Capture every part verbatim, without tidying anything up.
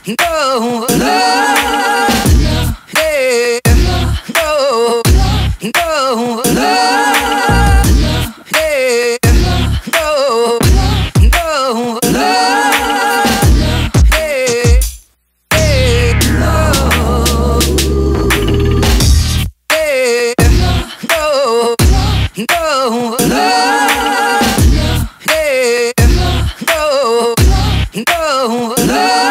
go, love, yeah, go, go, love, yeah, go, go, love, yeah, yeah, go, yeah, go, go, love, yeah, go, go, love.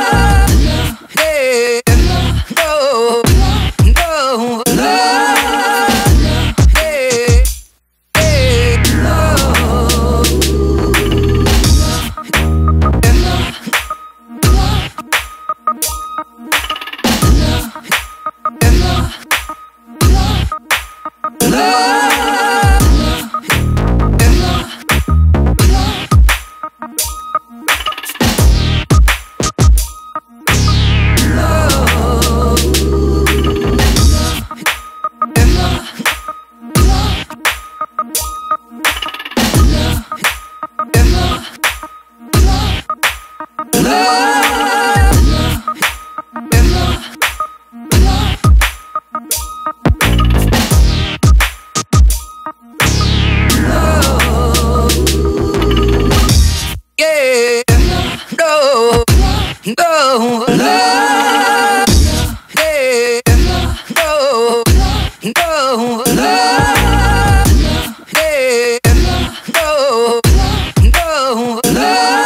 Go, love, yeah, go, go, love, yeah, go, go, love,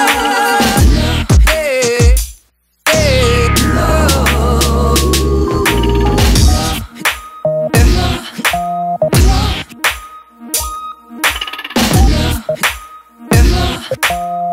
yeah, yeah, go.